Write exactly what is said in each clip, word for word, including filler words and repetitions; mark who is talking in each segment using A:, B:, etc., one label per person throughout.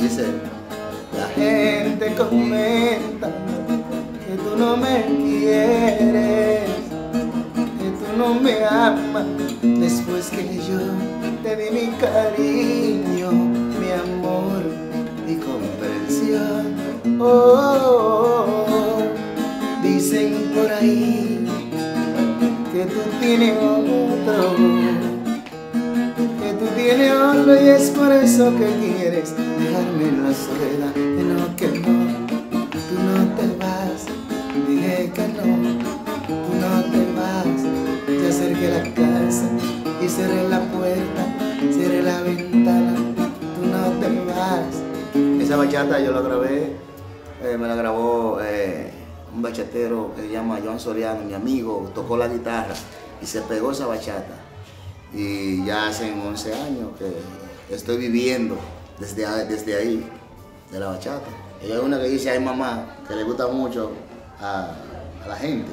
A: Dice, la gente comenta que tú no me quieres, que tú no me amas, después que yo te di mi cariño, mi amor y comprensión. Oh, oh, oh. Dicen por ahí que tú tienes otro, que tú tienes otro, y es por eso que quieres dejarme en la soledad. Que no, que no, tú no te vas, dije que no, tú no te vas. Ya acerqué la casa y cerré la puerta, cerré la ventana, tú no te vas. Esa bachata yo la grabé, eh, me la grabó eh, un bachatero que se llama Joan Soriano, mi amigo, tocó la guitarra y se pegó esa bachata. Y ya hace once años que estoy viviendo desde, desde ahí, de la bachata. Y hay una que dice, ay mamá, que le gusta mucho a, a la gente.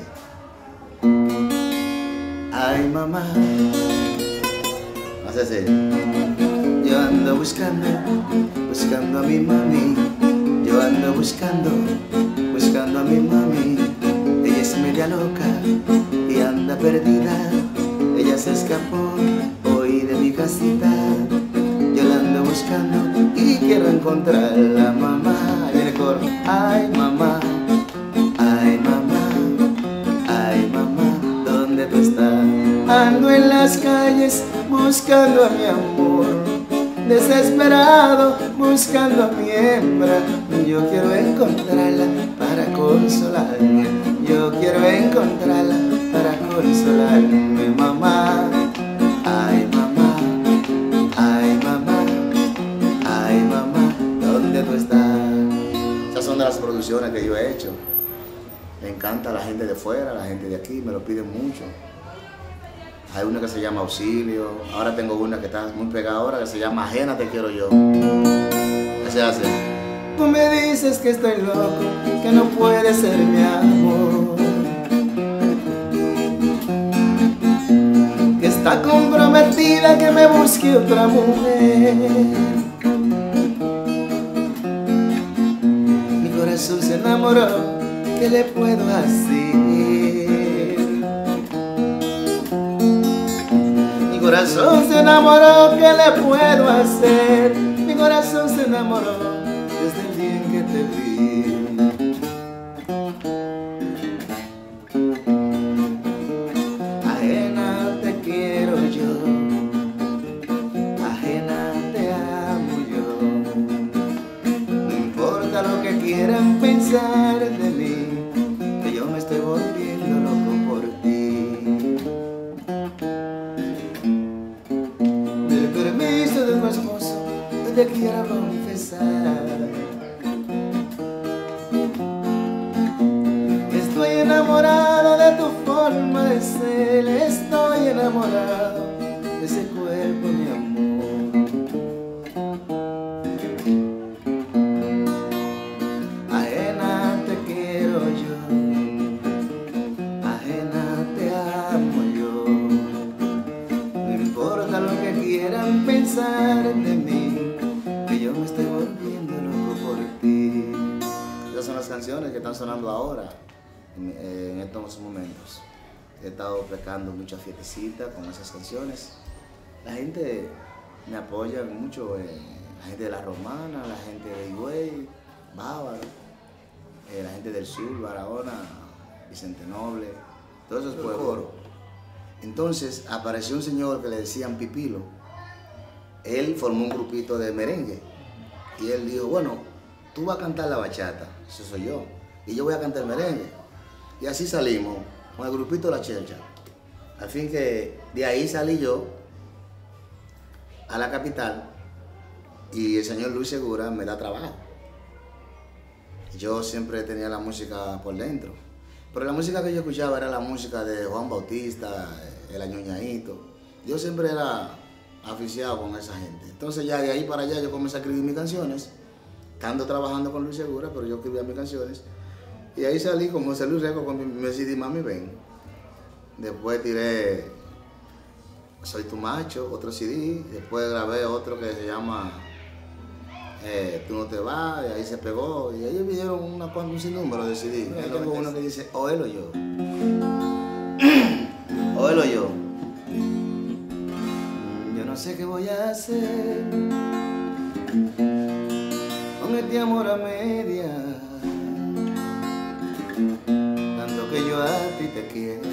A: Ay mamá, no sé si yo ando buscando, buscando a mi mami. Yo ando buscando, buscando a mi mami. Ella es media loca y anda perdida. Ella se escapó hoy de mi casita. Yo la ando buscando y quiero encontrarla, mamá. Y el coro, ay mamá, ay mamá, ay mamá, ¿dónde tú estás? Ando en las calles buscando a mi amor, desesperado buscando a mi hembra. Yo quiero encontrarla para consolarme, yo quiero encontrarla para consolarme, mamá. Ay mamá, ay mamá, ay mamá, ¿dónde tú estás? Esas son de las producciones que yo he hecho. Me encanta la gente de fuera, la gente de aquí, me lo piden mucho. Hay una que se llama Auxilio, ahora tengo una que está muy pegada ahora que se llama Ajena te quiero yo. ¿Qué se hace? Tú me dices que estoy loco, que no puede ser mi amor, que está comprometida, que me busque otra mujer. Mi corazón se enamoró, ¿qué le puedo hacer? Mi corazón se enamoró, ¿qué le puedo hacer? Mi corazón se enamoró desde el día en que te vi. Ajena te quiero yo, ajena te amo yo. No importa lo que quieran pensar de mí, que yo me estoy volviendo loco por ti. Del permiso de tu esposo, yo te quiero confesar. Estoy enamorado de tu forma de ser, estoy enamorado de ese cuerpo, mi amor. Ajena te quiero yo, ajena te amo yo. No importa lo que quieran pensar de mí, que yo me estoy volviendo loco por ti. Esas son las canciones que están sonando ahora, en, en estos momentos. He estado pecando muchas fiestecitas con esas canciones. La gente me apoya mucho, eh, la gente de La Romana, la gente de Higüey, Bávaro, eh, la gente del sur, Barahona, Vicente Noble, todos esos pueblos. Entonces apareció un señor que le decían Pipilo. Él formó un grupito de merengue y él dijo, bueno, tú vas a cantar la bachata, eso soy yo, y yo voy a cantar merengue. Y así salimos con el grupito La Chelcha. Al fin que de ahí salí yo a la capital y el señor Luis Segura me da trabajo. Yo siempre tenía la música por dentro, pero la música que yo escuchaba era la música de Juan Bautista, El Añoñadito. Yo siempre era aficiado con esa gente. Entonces ya de ahí para allá yo comencé a escribir mis canciones, estando trabajando con Luis Segura, pero yo escribía mis canciones. Y ahí salí con José Luis Reco con mi, mi C D Mami Ven. Después tiré Soy tu macho, otro C D. Después grabé otro que se llama
B: eh, Tú no te vas, y ahí se pegó, y ellos pidieron una, un sinnúmero de C D. Yo tengo uno que dice, o él o yo. O él o yo.
A: Yo no sé qué voy a hacer con este amor a media, tanto que yo a ti te quiero,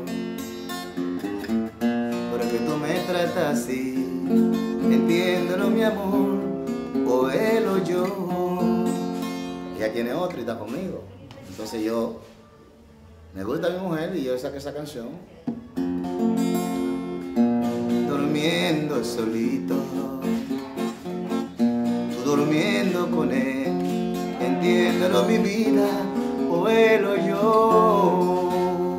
A: porque tú me tratas así. Entiéndelo, mi amor, o él o yo.
B: Ella tiene otro y está conmigo. Entonces yo, me gusta mi mujer y yo saqué esa canción.
A: Durmiendo solito, tú durmiendo con él. Entiéndelo, mi vida, o él o yo.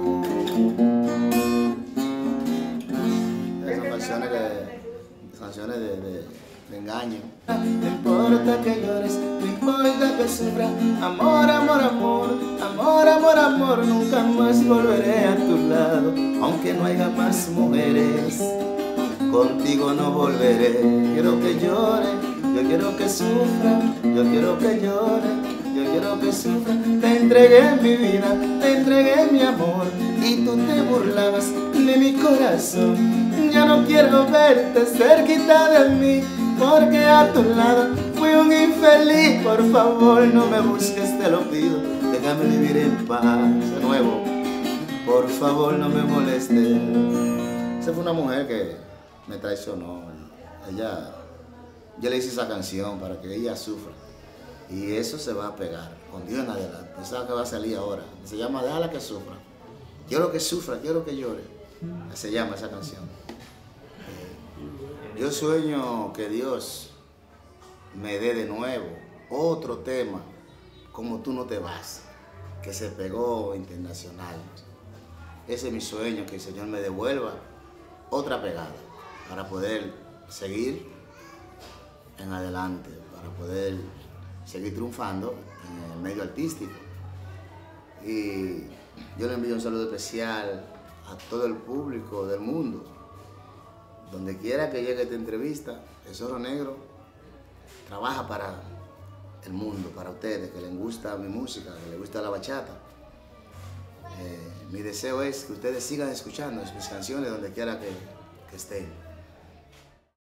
B: Esas canciones de, canciones de, de, de engaño.
A: No importa que llores, no importa que sufras. Amor, amor, amor, amor, amor, amor. Nunca más volveré a tu lado, aunque no haya más mujeres. Contigo no volveré. Quiero que llore, yo quiero que sufra, yo quiero que llore, yo quiero que sufra. Te entregué mi vida, te entregué mi amor, y tú te burlabas de mi corazón. Ya no quiero verte cerquita de mí, porque a tu lado fui un infeliz. Por favor, no me busques, te lo pido, déjame vivir en paz. De nuevo, por favor, no me molestes.
B: Esa fue una mujer que me traicionó. Ella, yo le hice esa canción para que ella sufra. Y eso se va a pegar, con Dios en adelante. Esa que va a salir ahora. Se llama Déjala que sufra. Quiero que sufra, quiero que llore. Se llama esa canción. Yo sueño que Dios me dé de nuevo otro tema, Como tú no te vas, que se pegó internacional. Ese es mi sueño, que el Señor me devuelva otra pegada para poder seguir en adelante, para poder seguir triunfando en el medio artístico. Y yo le envío un saludo especial a todo el público del mundo. Donde quiera que llegue esta entrevista, el Zorro Negro trabaja para el mundo, para ustedes, que les gusta mi música, que les gusta la bachata. Eh, mi deseo es que ustedes sigan escuchando mis canciones donde quiera que, que estén.